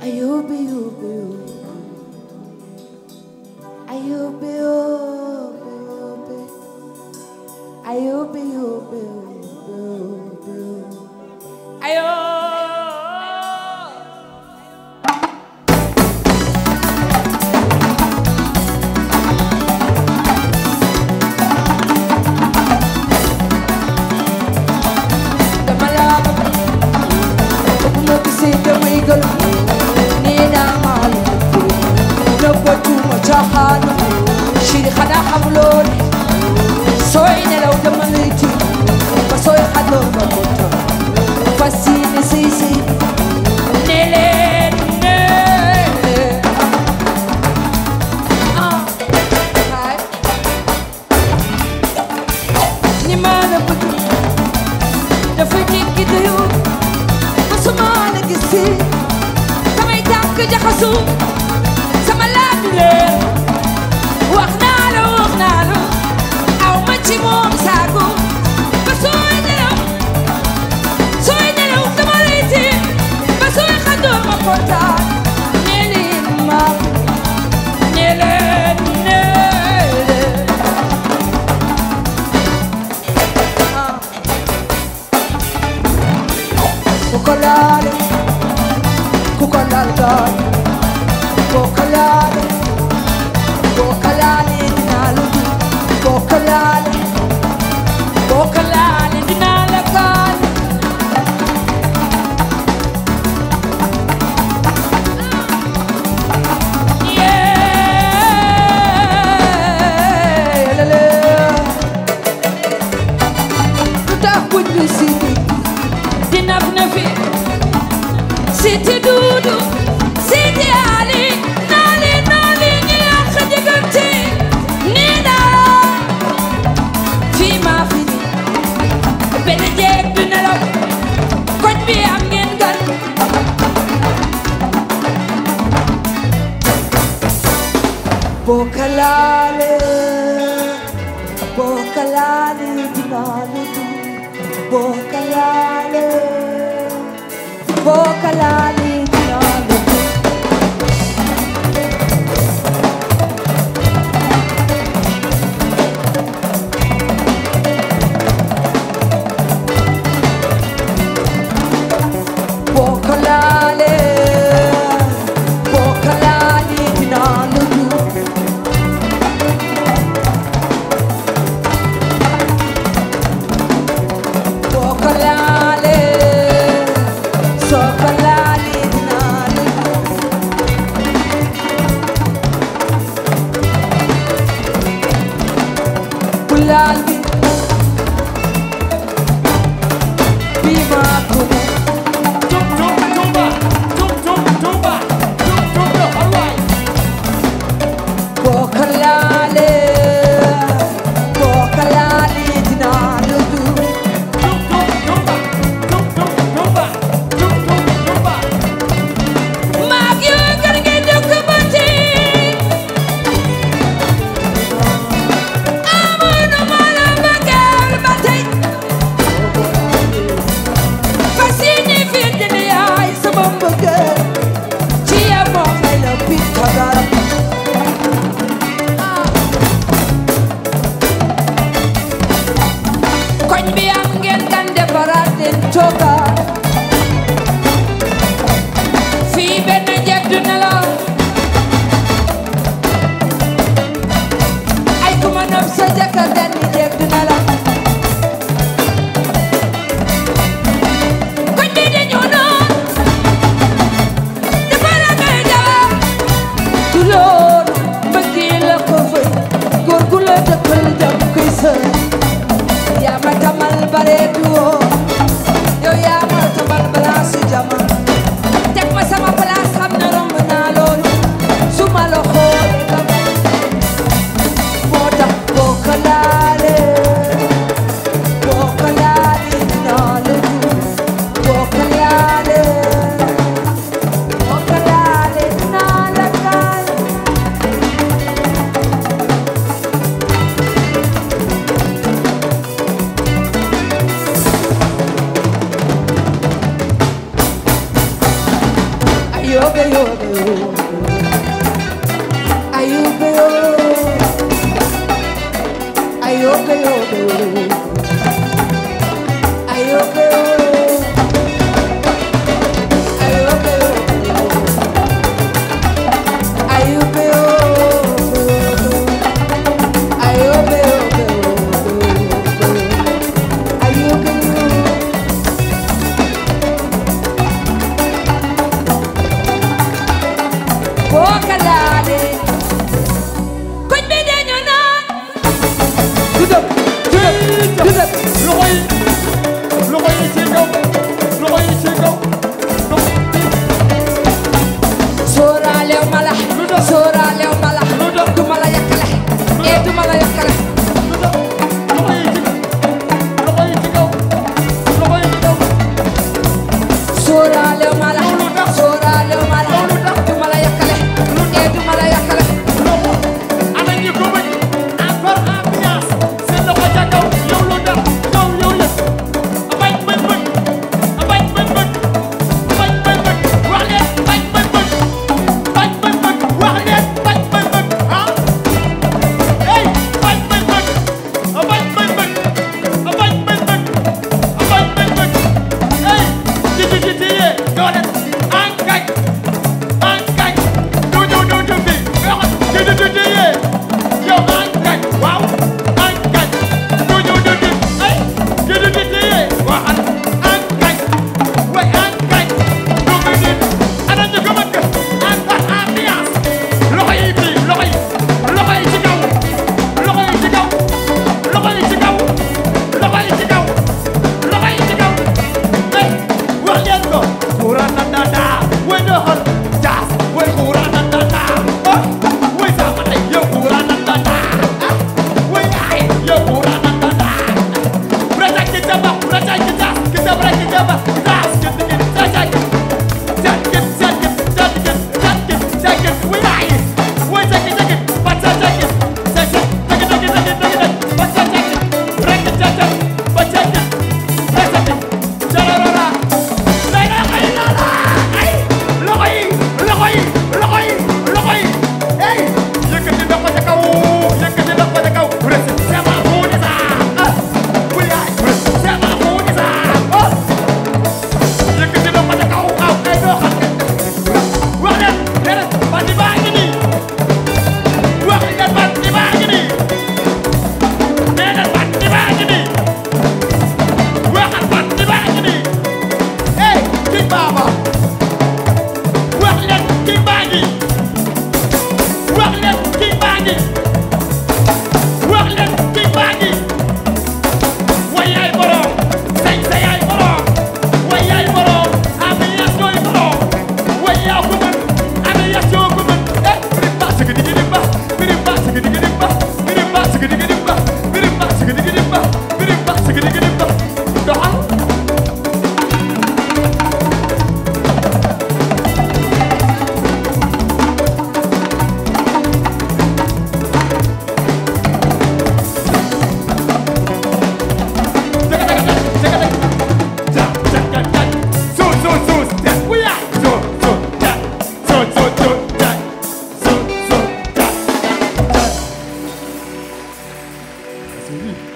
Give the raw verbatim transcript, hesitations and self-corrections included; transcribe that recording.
Ayubi, Ayubi, Ayubi, Ayubi, Ayubi, Ayubi, Ayubi. شيري خدا حملون سوينا لو دمنيتي فسوي حدور بكوتا فسيني سيسي نيلي نيلي آه هاي نيمانا بدو دفني كديو بسمانا قسي كما يتاك جحسو Cucolare, cucolare, cucolare, cucolare di naludu, cucolare, cucolare di nalakan. Yeah, la la. Udah kunci sini. Dinaf nafi Siti Dudu Siti Ali Nali Nali Niyam Khadiganti Nina Fi ma fini Bene jeeg du nelaw Koñ bi am ngeen gan Bokalale Bokalale Dinali Bokalale Bokalale dinalo Bokalale Bokalale dinalo Bokalale Sokalale dinalo Bulalbi Bima kumu Tum tum tumba Tum tum tumba Tum tum tumba alright Bokalale Bokalale dinalo Tum tum tumba Tum tum tumba Tum tum tumba Mag yu garge dokubati Amunu mala bagal batay Fasini fitni ay sabam bagal Chia mo may lapit kagarap Koñ bi am ngeen kan defaraat leen toogaat fii benn jeeg du nelaw ay ku ma nopp sa jëkkër benn jeeg du nelaw koñ bi dañoo noon dafa la ngay jabar du loolu mbëggee la ko fay góor gu la dëkkal jam koy sër yaa ma tamal bare duwoo yow yaa ma tamal balaa si jama teg ma sama place xam na romb naa loolu su ma la xoolee moo tax boo ko laal ayoke yoke ayoke ayoke ayoke ayoke ayoke bokalade koñ bi dañu naan duduk duduk duduk loxo yi loxo yi ci kaw loxo yi ci kaw sóoraalew ma la sóoraalew ma la du ma la yàkkale ee du ma la yàkkale loxo yi ci loxo yi ci kaw loxo yi ci kaw sóoraalew ma la sóoraalew ma la du ma la yàkkale ee du ma la yàkkale loxo ana ñi ko bëgg encore ambiance seen loxo ca kaw yow lu def yow yow yëpp bañ bañ bañ bañ bañ bañ bañ bañ bañ wax leen bañ bañ bañ bañ bañ bañ wax leen bañ bañ bañ ah hey bañ bañ bañ bañ bañ bañ bañ bañ bañ bañ bañ bañ hey ci ci ci ci yee doole engagé engagé du du du du bi wax ci ci ci ci yee yow engagé waaw engagé du du du du hey ci ci ci ci yee waxal engagé way engagé du bi di ana ñu ko bëgg encore ambiance loxo yi fii loxo yi loxo yi ci kaw loxo yi ci kaw loxo yi ci kaw loxo yi ci kaw loxo yi ci kaw hey wax leen ko kuura na na na way doxal jaas way kuura na na na oh way sama ay yow kuura na na na ah way ay yow kuura na na na rajak ki jaba rajak ki jaas ki jaba rajak ki jaba jaas ki ki rajak jakit jakit jakit jakit jakit way ay way jakit jakit baca jakit jakit jakit jakit jakit jakit baca jakit rakit jakit baca jakit jakit jararara lay la ay la la ay loxo yi loxo yi loxo yi loxo yi hey yëkkati loxo ca kaw yëkkati loxo ca kaw rek sama fuuni sa ah wuy ay sama fuuni sa oh yëkkati loxo ca kaw aw ay doo xam wax leen leen bandi baa ngi nii wax leen bandi baa ngi nii nee leen bandi baa ngi nii waxal bandi baa ngi nii hey King Baba wax leen King baa ngi wax leen King baa ngi wax leen King baa ngi way yaay borom sañ sa yaay borom way yaay borom ami yas yooy borom way yaa ko mën ami yas yoo ko mën eh birim ba sigi digi dim ba birim ba sigi digi dim ba birim ba sigi digi dim ba birim ba sigi digi dim ba birim ba sigi digi dim ba doxal Yes,